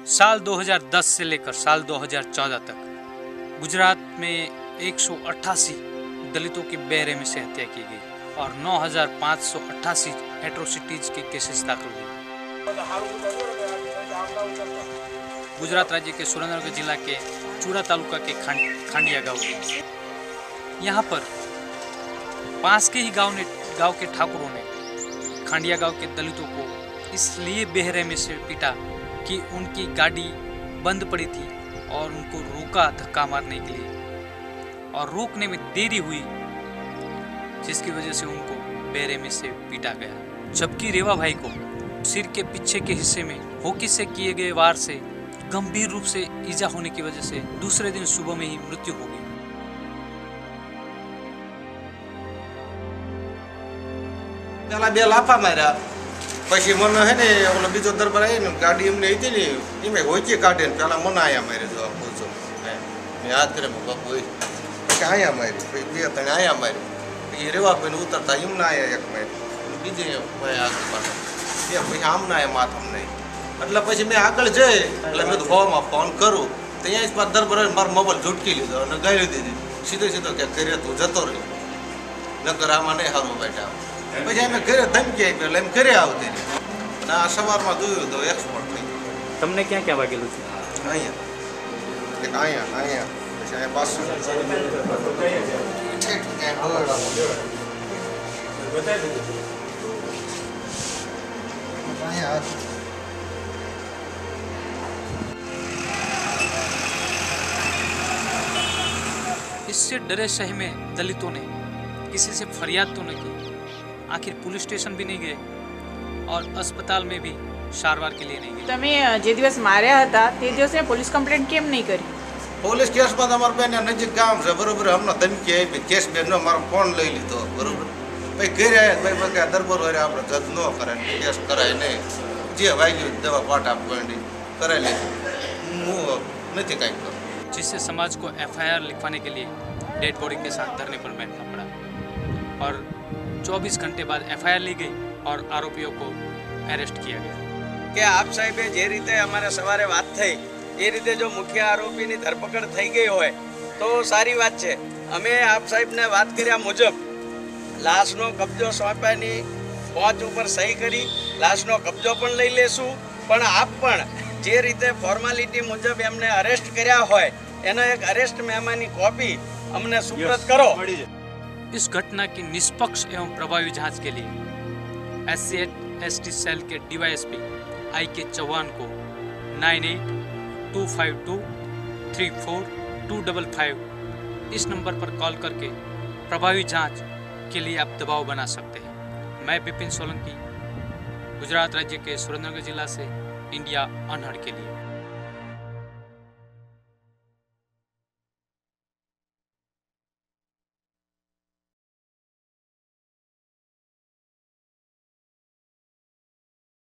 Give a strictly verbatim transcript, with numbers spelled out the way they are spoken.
साल दो हज़ार दस से लेकर साल दो हज़ार चौदह तक गुजरात में एक सौ अट्ठासी दलितों की बेरहमी से हत्या की गई और नौ हज़ार पाँच सौ अट्ठासी एट्रोसिटीज के केसेस दाखिल हुए। गुजरात राज्य के सुरेंद्रनगर जिला के चूरा तालुका के खांडिया गांव के यहाँ पर पास के ही गांव ने गांव के ठाकुरों ने खांडिया गांव के दलितों को इसलिए बेरहमी से पीटा कि उनकी गाड़ी बंद पड़ी थी और उनको रोका धक्का मारने के लिए और रोकने में देरी हुई, जिसकी वजह से उनको बेरहमी से पीटा गया। जबकि रेवा भाई को सिर के पीछे के हिस्से में हॉकी से किए गए वार से गंभीर रूप से ईजा होने की वजह से दूसरे दिन सुबह में ही मृत्यु हो गई। પેલા બે લાફા માર્યા પછી મને હે ને ઓલો બીજો દરબાર આવી ને ગાડી એમને હતી ને એમે હોચી કાઢે ને પેલા મને આયા મારે જો પૂછો મેં હાથ કરે બાપુ કે આયા મારી પછી બે ત્રણ આયા મારી પછી રેવા ભાઈને ઉતરતા એમને આયા એક મારી બીજે ભાઈ આગળ પાછા એ પછી આમને આયા માથમ નહીં એટલે પછી મેં આગળ જઈ એટલે મેં તો હોમાં ફોન કરું તો અહીંયા જ પાછા દરબાર મારો મોબાઈલ ઝૂટકી લીધો અને ગાળી દીધી સીધો સીધો કે કરે તું જતો રહી નકર આમાં નહીં સારું બેઠા પછી અમે ઘરે ધમકી આપી એટલે એમ ઘરે આવતી અને આ સવારમાં જોયું તો એક્સપોર્ટ થઈ ગયું। તમને ક્યાં ક્યાં વાગેલું છે? અહીંયા એક અહીંયા અહીંયા પછી અહીંયા પાછું इससे डरे शहर में दलितों ने किसी से फरियाद तो न की, आखिर पुलिस स्टेशन भी नहीं गए और अस्पताल में भी सारवार के लिए नहीं गए। તમે જે દિવસ માર્યા હતા તે દિવસે પોલીસ કમ્પ્લેન્ટ કેમ નહીં કરી? પોલીસ કેસમાં તમારા બેન નજીક ગામ છે બરોબર, હમણાં ધમકી આપી કેસ બેનનો મારો ફોન લઈ લીધો બરોબર, ભાઈ ઘરે આવ્યા ભાઈ ભાઈ દરબાર હોય આપણે જજ ન કરે કેસ કરાય નહીં, જે વાગ્યું દવા પાટ આપવાની કરાવી લીધું, હું નથી કાંઈ કરું। जिससे समाज को एफ आई आर लिखवाने के लिए डेड बॉडी के साथ धरने पर बैठना पड़ा और चौबीस घंटे बाद एफ आई आर ली गई और आरोपियों को अरेस्ट किया गया। કે આપ સાહેબે જે રીતે અમારે સવારે વાત થઈ એ રીતે જો મુખ્ય આરોપીની ધરપકડ થઈ ગઈ હોય તો સારી વાત છે। અમે આપ સાહેબને વાત કર્યા મુજબ લાશનો કબજો સોંપ્યાની પહોંચ ઉપર સહી કરી લાશનો કબજો પણ લઈ લેશું, પણ આપ પણ જે રીતે ફોર્માલિટી મુજબ એમને અરેસ્ટ કર્યા હોય એનો એક અરેસ્ટ મેમાની कॉपी અમને સુપ્રત કરો। इस घटना की निष्पक्ष एवं प्रभावी जांच के लिए S C S T cell के डीवाईएसपी आई के चौहान को nine eight two five two three four two double five इस नंबर पर कॉल करके प्रभावी जांच के लिए आप दबाव बना सकते हैं। मैं विपिन सोलंकी, गुजरात राज्य के सुरेंद्रनगर जिला से, इंडिया अनहड़ के लिए।